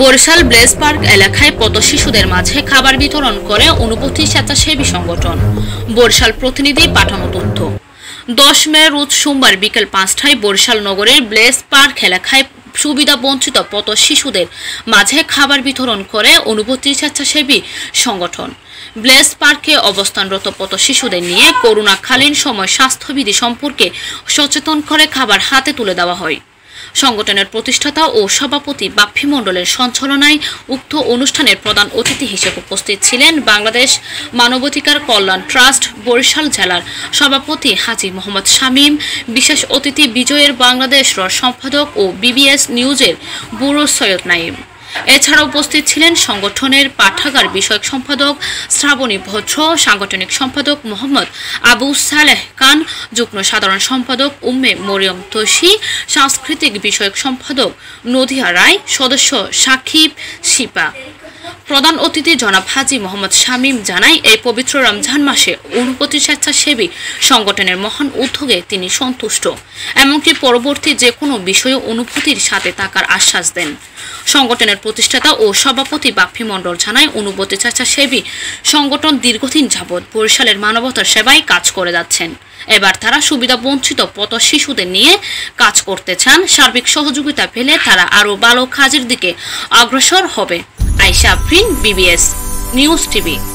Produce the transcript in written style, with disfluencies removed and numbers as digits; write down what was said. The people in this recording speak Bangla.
বরিশাল ব্লেজ পার্ক এলাকায় পথ শিশুদের মাঝে খাবার বিতরণ করে অনুভূতি স্বেচ্ছাসেবী সংগঠন। বরিশাল প্রতিনিধি পাঠানো তথ্য। 10 মে রোজ সোমবার বিকেল 5টায় বরিশাল নগরের ব্লেজ পার্ক এলাকায় সুবিধা বঞ্চিত পথ শিশুদের মাঝে খাবার বিতরণ করে অনুভূতি স্বেচ্ছাসেবী সংগঠন। ব্লেজ পার্কে অবস্থানরত পথ শিশুদের নিয়ে করোনাকালীন সময় স্বাস্থ্যবিধি সম্পর্কে সচেতন করে খাবার হাতে তুলে দেওয়া হয়। সংগঠনের প্রতিষ্ঠাতা ও সভাপতি বাপ্পি মণ্ডলের সঞ্চালনায় উক্ত অনুষ্ঠানের প্রধান অতিথি হিসেবে উপস্থিত ছিলেন বাংলাদেশ মানবাধিকার কল্যাণ ট্রাস্ট বরিশাল জেলার সভাপতি হাজী মোহাম্মদ শামীম, বিশেষ অতিথি বিজয়ের বাংলাদেশ র সম্পাদক ও বিবিএস নিউজের ব্যুরো সৈয়দ নাইম। এছাড়া উপস্থিত ছিলেন সংগঠনের পাঠাগার বিষয়ক সম্পাদক শ্রাবণী ভদ্র, সাংগঠনিক সম্পাদক মোহাম্মদ আবু সালেহ খান, যুগ্ম সাধারণ সম্পাদক উম্মে মরিয়ম তৈশী, সাংস্কৃতিক বিষয়ক সম্পাদক নদিয়া রায়, সদস্য সাকিব শিপা। প্রধান অতিথি জনাব হাজী মোহাম্মদ শামীম জানায়, এই পবিত্র রমজান মাসে অনুভূতি স্বেচ্ছাসেবী সংগঠনের মহান উদ্যোগে তিনি সন্তুষ্ট, এমনকি পরবর্তী যে কোনো বিষয়ে অনুভূতির সাথে থাকার আশ্বাস দেন। সংগঠনের প্রতিষ্ঠাতা ও সভাপতি বাপ্পি মণ্ডল জানায়, অনুভূতি স্বেচ্ছাসেবী সংগঠন দীর্ঘদিন যাবৎ বরিশালের মানবতার সেবায় কাজ করে যাচ্ছেন। এবার তারা সুবিধা বঞ্চিত পথ শিশুদের নিয়ে কাজ করতে চান। সার্বিক সহযোগিতা পেলে তারা আরও ভালো কাজের দিকে অগ্রসর হবে। Ayesha Afrin, BBS news TV.